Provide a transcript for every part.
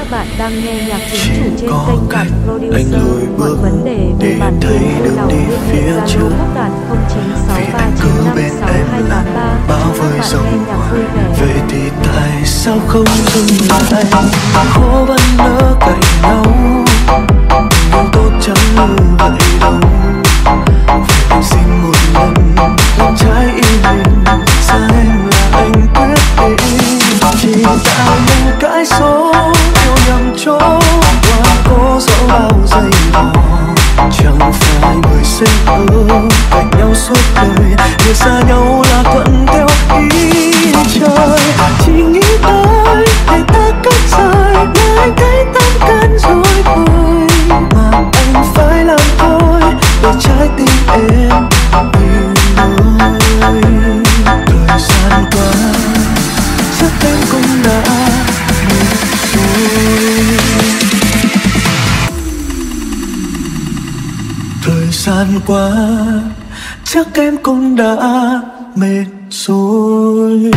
bạn đang nghe nhạc chính chủ trên kênh Toản Producer. Mọi vấn đề về bản quyền vui lòng liên hệ Zalo các bạn 0963956283. Bao vây dòng vui vẻ. Vậy thì tại sao không dừng lại? Khó vẫn nỡ cạnh nhau, nhưng tốt chẳng như vậy đâu. Vậy anh xin một lần làm trái ý mình, xa em là anh quyết định. Chỉ tại mình cãi số yêu nhầm chỗ, qua cố dẫu bao giây vò. Chẳng phải người sinh ở cạnh nhau suốt đời, người xa nhau là thuận theo ý trời. Chỉ nghĩ tới để ta cách rời, để anh thấy tâm can rồi vơi. Mà anh phải làm thôi để trái tim em yêu nơi. Thời gian qua chắc em cũng đã mệt rồi. Thời gian qua chắc em cũng đã mệt rồi.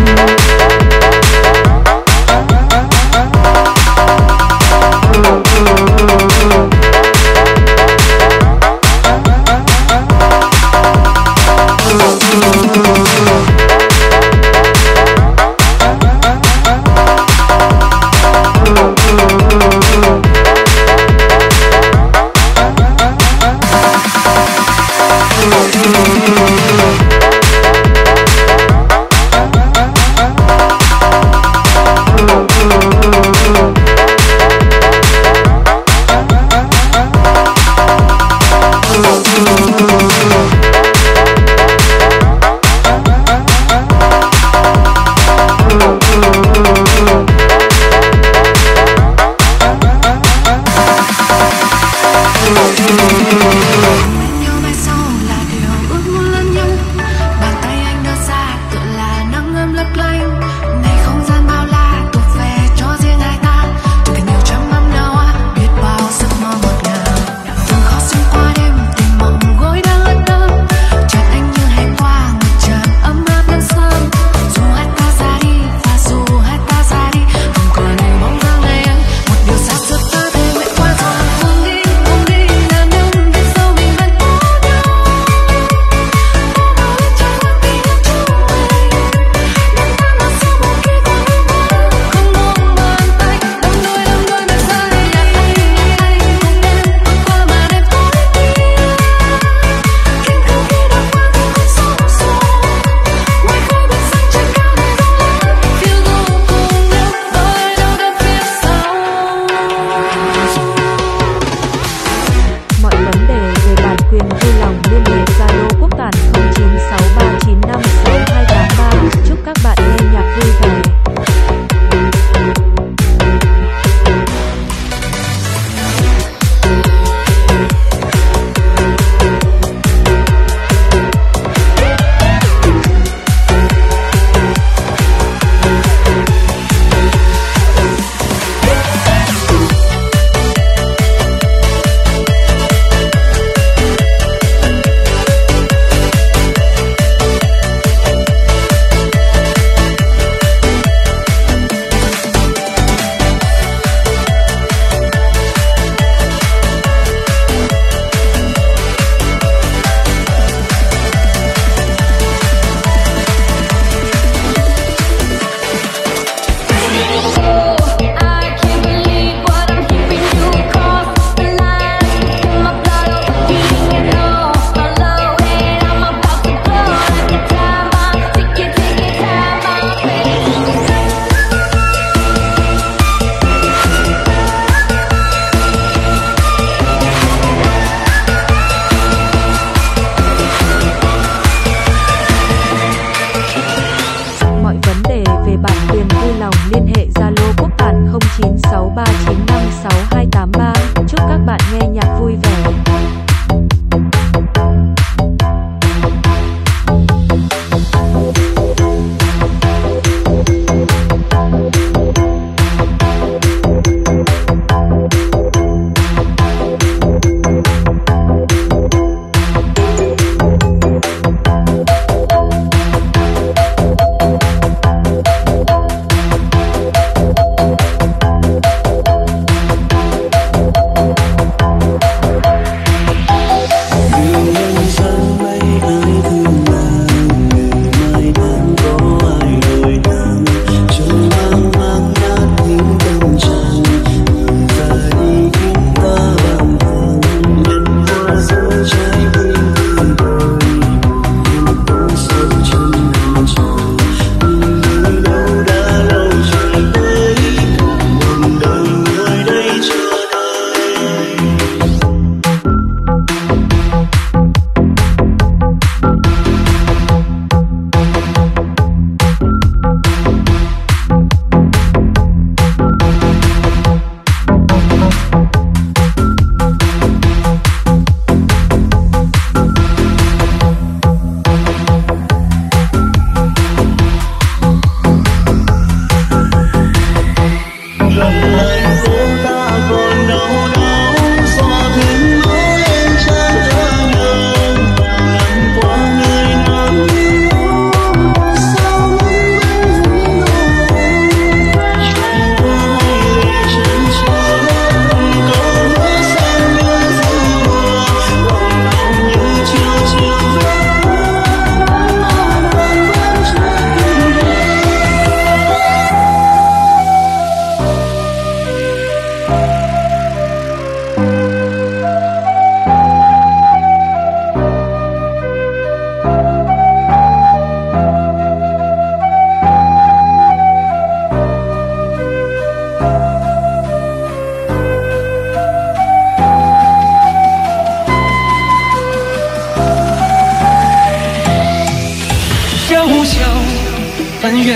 Chúc các bạn nghe nhạc vui vẻ.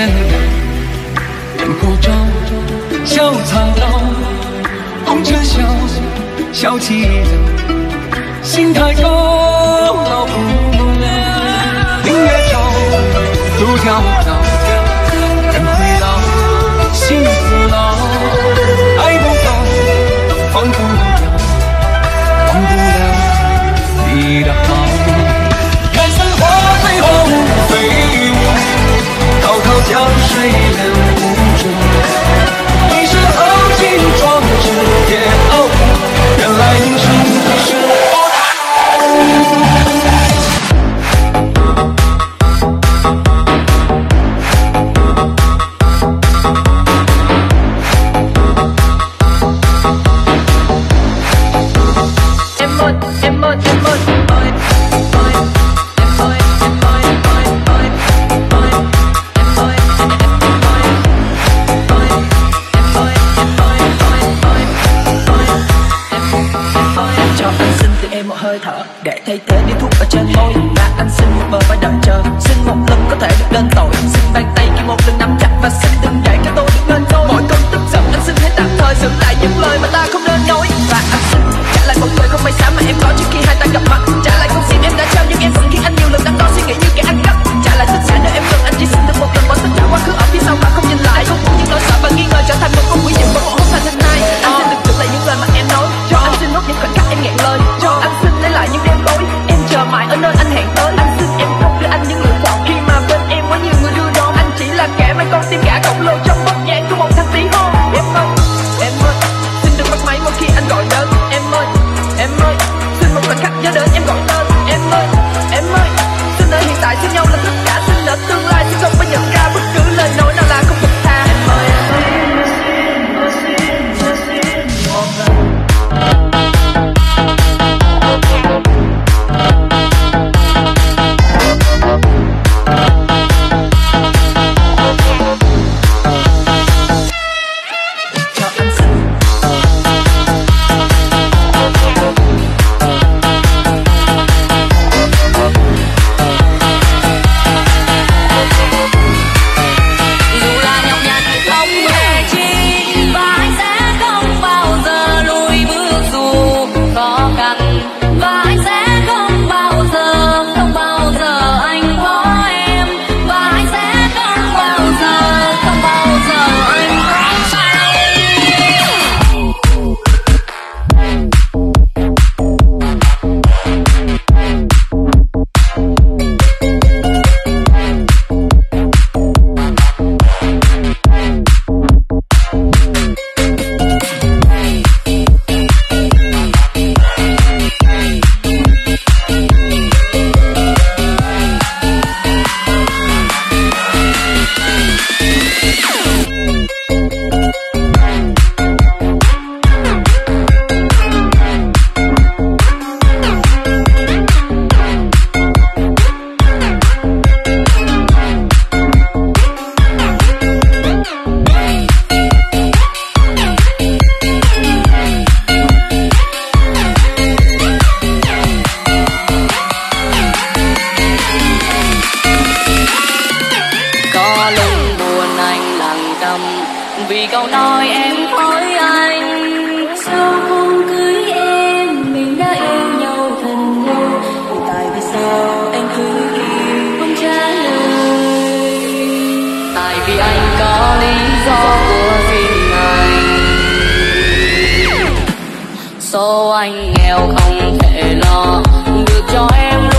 眼泪，人口照，小苍老，红尘笑，笑起人，心太高，老不了。明月照，路迢迢，人会老，心不老，爱不到，放不掉，忘不了你的好。看似花飞花无飞舞，滔滔江水人无主。一身豪情壮志也傲骨，原来英雄是我。 để thay thế điếu thuốc ở trên môi, và anh xin một bờ vai đợi chờ, xin một lần có thể được lên tội, xin bàn tay khi một lần nắm chặt và xin đừng để cái tôi được lên ngôi. Mỗi cơn tức giận anh xin hãy tạm thời giữ lại những lời mà ta không nên nói, và anh xin trả lại một lời không may sám mà em có trước khi hai ta gặp mặt, trả lại con sim em đã trao nhưng em vẫn khiến anh nhiều lần đắn đo suy nghĩ như kẻ ăn cắp, trả lại tất cả nơi em cần anh chỉ xin được một lần bỏ tất cả quá khứ ở phía sau và không nhìn lại, không muốn những nỗi sợ và nghi ngờ trở thành một con quỷ dữ và không thành hình hài. Anh xin được giữ lại những lời mà em nói, cho anh xin nốt những khoảnh khắc em nghẹn lời, cho anh xin lấy lại những đêm tối em chờ mãi ở nơi anh hẹn tới. Anh xin em không đưa anh những lựa chọn khi mà bên em có nhiều người đưa đón, anh chỉ là kẻ mang con tim gã khổng lồ trong bóng dáng của một thằng tí hon. Em ơi, xin đừng bắt máy mỗi khi anh gọi đến. Em ơi, xin một khoảnh khắc nhớ đến em gọi tên. Em ơi, xin ở hiện tại xin nhau là tất cả, xin ở tương lai xin không phải nhận ra bất cứ lời nói nào là không thật thà. Em ơi, vì câu nói em với anh. Sao không cưới em, mình đã yêu nhau thật lâu, tại vì sao anh cứ im không trả lời? Tại vì anh có lý do của riêng anh. Số anh nghèo không thể lo được cho em